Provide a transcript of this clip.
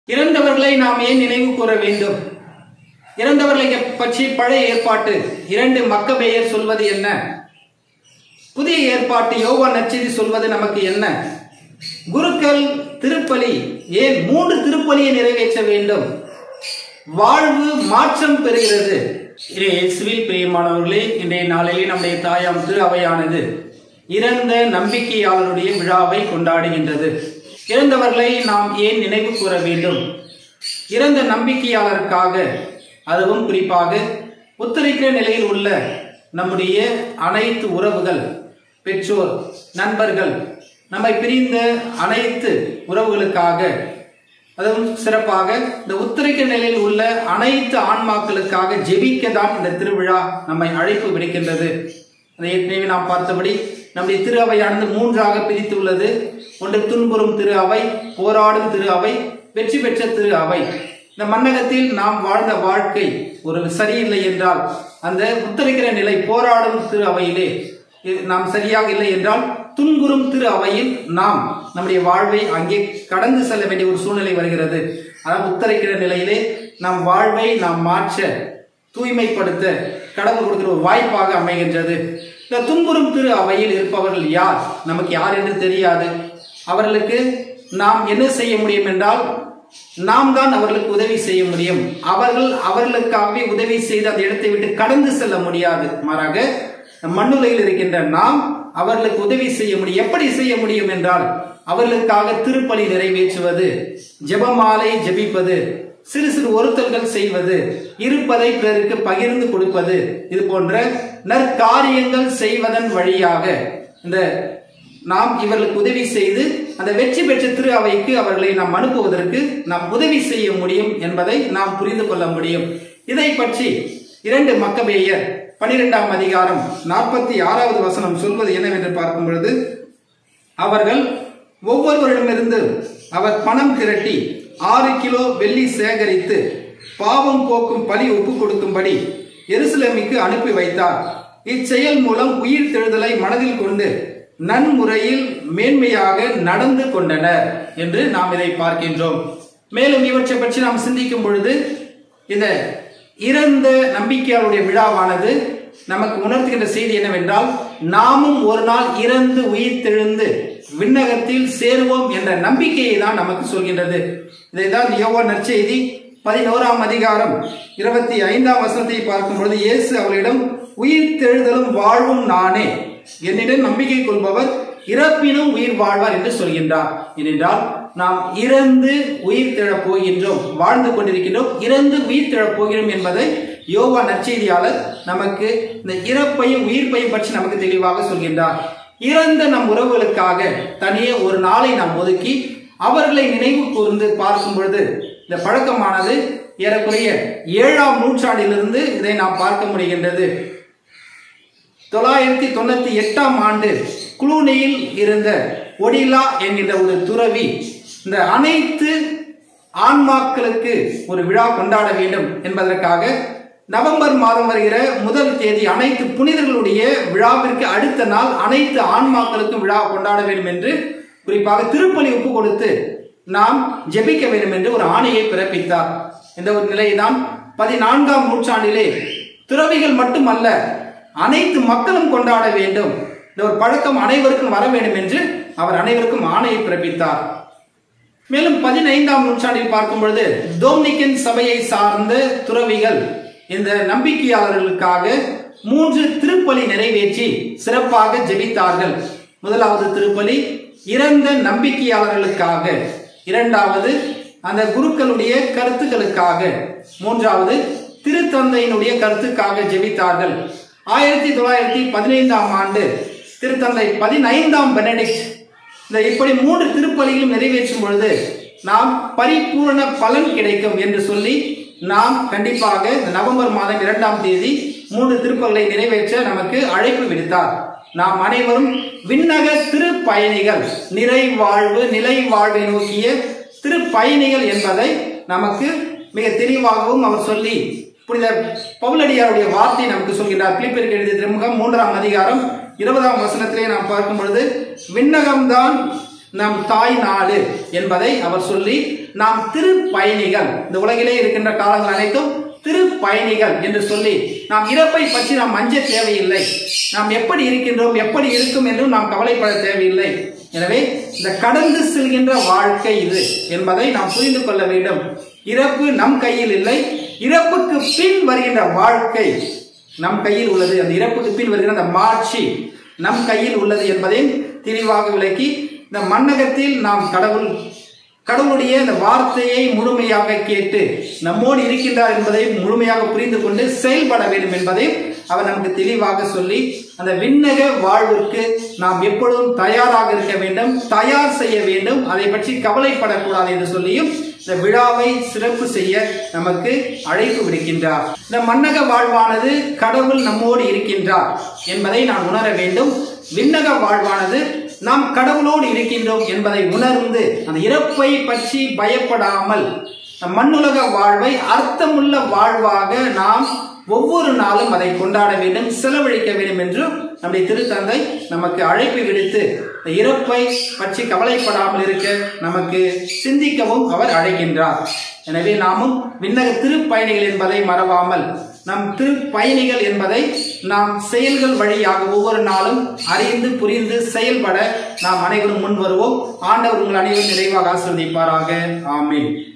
இறந்தவர்களை நாம் ஏன் நினைவு கூற வேண்டும்? இறந்தவர்களை பற்றி பழைய ஏற்பாட்டு 2 மக்கபேயர் சொல்வது என்ன? புதிய ஏற்பாட்டு யோவான் நற்செய்தி சொல்வது நமக்கு என்ன? குருக்கள் திருப்பலி ஏன் 3 திருப்பலியை நிறைவேற்ற வேண்டும்? வாழ்வு மாற்றம் பெறுகிறது. இயேசுவில் பிரியமானவர்களே, இன்றைய நாளிலே நம்முடைய தாயாம் திரு அவையானது இறந்த நம்பிக்கையாளருடைய விழாவை கொண்டாடுகின்றது. இறந்தவர்களை நாம் ஏன் நினைவு கூற வேண்டும்? இறந்த நம்பிக்கையாளருக்காக, அதுவும் குறிப்பாக உத்தரிக்கிற நிலையில் உள்ள நம்முடைய அனைத்து உறவுகள், பெற்றோர், நண்பர்கள், நம்மை பிரிந்த அனைத்து உறவுகளுக்காக, அதுவும் சிறப்பாக இந்த உத்தரிக்கிற நிலையில் உள்ள அனைத்து ஆன்மாக்களுக்காக ஜெபிக்க தான் இந்த திருவிழா நம்மை அழைப்பு விடுக்கின்றது. அதை ஏற்கனவே நாம் பார்த்தபடி நம்முடைய திரு அவையானது 3ஆக பிரித்துள்ளது. ஒன்று துன்புறும் திரு அவை, போராடும் திரு அவை, வெற்றி பெற்ற திரு அவை. இந்த மன்னகத்தில் நாம் வாழ்ந்த வாழ்க்கை ஒரு சரியில்லை என்றால், அந்த உத்தரிக்கிற நிலை போராடும் திரு அவையிலே நாம் சரியாக இல்லை என்றால், துன்புறும் திரு அவையில் நாம் நம்முடைய வாழ்வை அங்கே கடந்து செல்ல வேண்டிய ஒரு சூழ்நிலை வருகிறது. அதாவது உத்தரிக்கிற நிலையிலே நம் வாழ்வை நாம் மாற்ற, தூய்மைப்படுத்த கடவுள் கொடுக்கிற ஒரு வாய்ப்பாக அமைகின்றது. இந்த துன்புறும் திரு அவையில் இருப்பவர்கள் யார்? நமக்கு யார் என்று தெரியாது. அவர்களுக்கு நாம் என்ன செய்ய முடியும் என்றால், நாம் தான் அவர்களுக்கு உதவி செய்ய முடியும். அவர்கள் அவர்களுக்காகவே உதவி செய்து அந்த இடத்தை விட்டு கடந்து செல்ல முடியாது. மாறாக மண்ணுலையில் இருக்கின்ற நாம் அவர்களுக்கு உதவி செய்ய முடியும். எப்படி செய்ய முடியும் என்றால், அவர்களுக்காக திருப்பலி நிறைவேற்றுவது, ஜெபமாலை ஜெபிப்பது, சிறு சிறு ஒருத்தல்கள் செய்வது, இருப்பதை பிறருக்கு பகிர்ந்து கொடுப்பது, இது போன்ற நற்காரியங்கள் செய்வதன் வழியாக இந்த நாம் இவர்களுக்கு உதவி செய்து அந்த வெற்றி பெற்ற திரு அவைக்கு அவர்களை நாம் அனுப்புவதற்கு நாம் உதவி செய்ய முடியும் என்பதை நாம் புரிந்து கொள்ள முடியும். இதை பற்றி 2 மக்கபேயர் 12ஆம் அதிகாரம் 46வது வசனம் சொல்வது என்னவென்று பார்க்கும் பொழுது, அவர்கள் ஒவ்வொருவரிடமிருந்து அவர் பணம் திரட்டி 6 கிலோ வெள்ளி சேகரித்து பாவம் போக்கும் பலி ஒப்பு கொடுக்கும்படி எருசலேமுக்கு அனுப்பி வைத்தார். இச்செயல் மூலம் உயிர் தெழுதலை மனதில் கொண்டு நன்முறையில் மேன்மையாக நடந்து கொண்டனர் என்று நாம் இதை பார்க்கின்றோம். மேலும் இவற்றை பற்றி நாம் சிந்திக்கும் பொழுது, இந்த இறந்த நம்பிக்கையாளருடைய விழாவானது நமக்கு உணர்த்துகின்ற செய்தி என்னவென்றால், நாமும் ஒரு நாள் இறந்து உயிர் தெழுந்து விண்ணகத்தில் சேருவோம் என்ற நம்பிக்கையை தான் நமக்கு சொல்கின்றது. இதைதான் யோவான் நற்செய்தி 11ஆம் அதிகாரம் 25ஆம் வசனத்தை பார்க்கும் பொழுது, இயேசு அவளிடம், உயிர் தெழுதலும் வாழ்வும் நானே, என்னிடம் நம்பிக்கை கொள்பவர் இறப்பினும் உயிர் வாழ்வார் என்று சொல்கின்றார். ஏனென்றால் நாம் இறந்து உயிர் தெழப் போகின்றோம், வாழ்ந்து கொண்டிருக்கின்றோம், இறந்து உயிர் தெழப் போகிறோம் என்பதை யோவான் நற்செய்தியாளர் நமக்கு இந்த இறப்பையும் உயிர்ப்பையும் பற்றி நமக்கு தெளிவாக சொல்கின்றார். இறந்த நம் உறவுகளுக்காக தனியே ஒரு நாளை நாம் ஒதுக்கி அவர்களை நினைவு கூர்ந்து பார்க்கும் பொழுது, இந்த பழக்கமானது ஏறக்குறைய 7ஆம் நூற்றாண்டிலிருந்து இதை நாம் பார்க்க முடிகின்றது. 998ஆம் ஆண்டு குளூனியில் இருந்த ஒடிலா என்கின்ற ஒரு துறவி இந்த அனைத்து ஆன்மாக்களுக்கு ஒரு விழா கொண்டாட வேண்டும் என்பதற்காக நவம்பர் மாதம் வருகிற 1 தேதி அனைத்து புனிதர்களுடைய விழாவிற்கு அடுத்த நாள் அனைத்து ஆன்மாக்களுக்கும் விழா கொண்டாட வேண்டும் என்று, குறிப்பாக திருப்பலி ஒப்பு கொடுத்து நாம் ஜெபிக்க வேண்டும் என்று ஒரு ஆணையை பிறப்பித்தார். இந்த ஒரு நிலைதான் 14ஆம் நூற்றாண்டிலே துறவிகள் மட்டுமல்ல, அனைத்து மக்களும் கொண்டாட வேண்டும், இந்த ஒரு பழக்கம் அனைவருக்கும் வர வேண்டும் என்று அவர் அனைவருக்கும் ஆணையை பிறப்பித்தார். மேலும் 15ஆம் நூற்றாண்டில் பார்க்கும் பொழுது டோமினிக்கன் சபையை சார்ந்த துறவிகள் இந்த நம்பிக்கையாளர்களுக்காக 3 திருப்பலி நிறைவேற்றி சிறப்பாக ஜெபித்தார்கள். முதலாவது திருப்பலி இறந்த நம்பிக்கையாளர்களுக்காக, 2வது அந்த குருக்களுடைய கருத்துக்களுக்காக, 3வது திருத்தந்தையினுடைய கருத்துக்காக ஜெபித்தார்கள். 1915ஆம் ஆண்டு திருத்தந்தை 15ஆம் பெனடிக்ட் இந்த இப்படி 3 திருப்பலிகளும் நிறைவேற்றும் பொழுது நாம் பரிபூரண பலன் கிடைக்கும் என்று சொல்லி நாம் கண்டிப்பாக நவம்பர் மாதம் 2ஆம் தேதி 3 திருப்பலிகளை நிறைவேற்ற நமக்கு அழைப்பு விடுத்தார். நாம் அனைவரும் விண்ணக திருப்பயணிகள், நிறைவாழ்வு நிலை வாழ்வை நோக்கிய திருப்பயணிகள் என்பதை நமக்கு மிக தெளிவாகவும் அவர் சொல்லி, புனித பவுலடியாருடைய வார்த்தை நமக்கு சொல்கிறார். பிலிப்பியருக்கு எழுதிய திருமுகம் 3ஆம் அதிகாரம் 20ஆம் வசனத்திலே நாம் பார்க்கும் பொழுது, விண்ணகம்தான் நம் தாய் நாடு என்பதை அவர் சொல்லி நாம் திருப்பயணிகள், இந்த உலகிலே இருக்கின்ற காலங்கள் அனைத்தும் திருப்பயணிகள் என்று சொல்லி நாம் இறப்பை பற்றி நாம் அஞ்ச தேவையில்லை. நாம் எப்படி இருக்கின்றோம், எப்படி இருக்கும் என்றும் நாம் கவலைப்பட தேவையில்லை. எனவே இந்த கடந்து செல்கின்ற வாழ்க்கை இது என்பதை நாம் புரிந்து கொள்ள வேண்டும். இறப்பு நம் கையில் இல்லை, இறப்புக்கு பின் வருகின்ற வாழ்க்கை நம் கையில் உள்ளது. அந்த இறப்புக்கு பின் வருகிற அந்த மாட்சி நம் கையில் உள்ளது என்பதை தெளிவாக விளக்கி, இந்த மண்ணகத்தில் நாம் கடவுளுடைய இந்த வார்த்தையை முழுமையாக கேட்டு நம்மோடு இருக்கின்றார் என்பதை முழுமையாக புரிந்து கொண்டு செயல்பட வேண்டும் என்பதை அவர் நமக்கு தெளிவாக சொல்லி, அந்த விண்ணக வாழ்விற்கு நாம் எப்பொழுதும் தயாராக இருக்க வேண்டும், தயார் செய்ய வேண்டும், அதை பற்றி கவலைப்படக்கூடாது என்று சொல்லியும் இந்த விழாவை சிறப்பு செய்ய நமக்கு அழைப்பு விடுக்கின்றார். இந்த மண்ணக வாழ்வானது கடவுள் நம்மோடு இருக்கின்றார் என்பதை நான் உணர வேண்டும். விண்ணக வாழ்வானது நாம் கடவுளோடு இருக்கின்றோம் என்பதை உணர்ந்து அந்த இறப்பை பற்றி பயப்படாமல் மண்ணுலக வாழ்வை அர்த்தமுள்ள வாழ்வாக நாம் ஒவ்வொரு நாளும் அதை கொண்டாட வேண்டும், செலவழிக்க வேண்டும் என்று நம்முடைய திருத்தந்தை நமக்கு அழைப்பு விடுத்து இறப்பை பற்றி கவலைப்படாமல் இருக்க நமக்கு சிந்திக்கவும் அவர் அழைக்கின்றார். எனவே நாமும் விண்ணக திருப்பயணிகள் என்பதை மறவாமல் நம் திருப்பயணிகள் என்பதை நாம் செயல்கள் வழியாக ஒவ்வொரு நாளும் அறிந்து புரிந்து செயல்பட நாம் அனைவரும் முன் வருவோம். ஆண்டவர் உங்கள் அனைவரும் நிறைவாக ஆசீர்வதிப்பாராக. ஆமென்.